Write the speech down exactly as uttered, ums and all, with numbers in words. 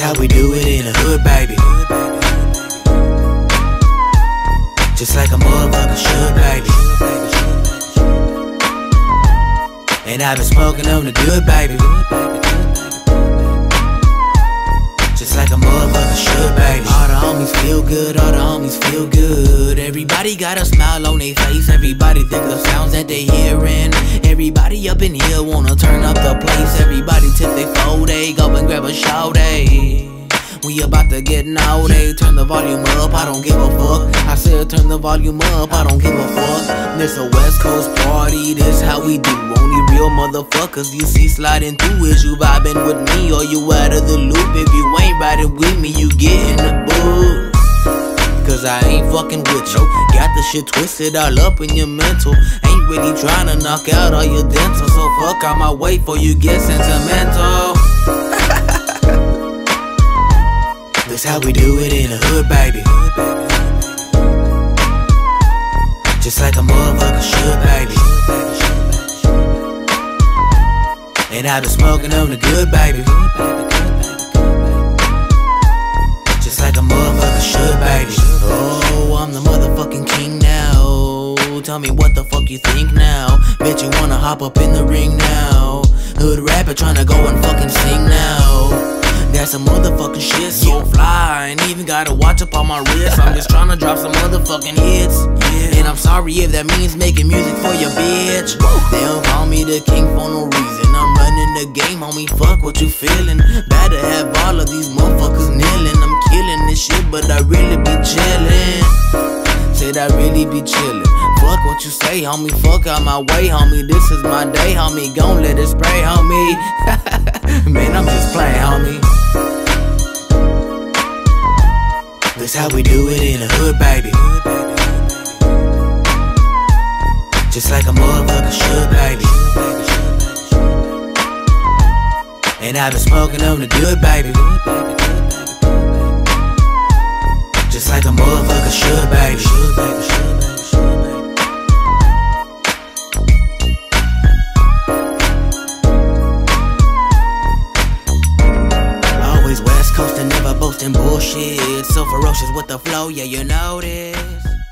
how we do it in the hood, baby. Just like a motherfucker should, baby. And I've been smoking on the good, baby. Just like a motherfucker should, baby. All the homies feel good, all the homies feel good. Everybody got a smile on their face. Everybody think the sounds that they hearing. Everybody up in here wanna turn up the place. Everybody tip they fold, they go and grab a shawty. We about to get naughty. Turn the volume up, I don't give a fuck. I said turn the volume up, I don't give a fuck. This a West Coast party, this how we do. Only real motherfuckers you see sliding through. Is you vibing with me or you out of the loop? If you ain't riding with me, you get in the booth. Cause I ain't fucking with you. Got the shit twisted all up in your mental. Ain't really trying to knock out all your dental. So fuck out my way before you get sentimental. This how we do it in the hood, baby. Just like a motherfucker should, baby. And I've been smoking on the good, baby. Just like a motherfucker should, baby. Oh, I'm the motherfucking king now. Tell me what the fuck you think now. Bet you wanna hop up in the ring now. Hood rapper tryna go and fucking sing now. That's some motherfucking shit, so fly. Ain't even gotta watch up on my wrist. I'm just tryna drop some motherfucking hits. Yeah. And I'm sorry if that means making music for your bitch. They don't call me the king for no reason. I'm running the game, homie, fuck what you feeling. Better have all of these motherfuckers kneeling. I'm killing this shit, but I really be chillin'. Said I really be chillin'. Fuck what you say, homie, fuck out my way, homie. This is my day, homie, gon' let it spray, homie. Man, I'm just playing, homie. This how we do it in the hood, baby. Just like a motherfucker should, baby. And I've been smoking on the good, baby. Just like a motherfucker should, baby. Always West Coast and never boasting bullshit. So ferocious with the flow, yeah, you know this.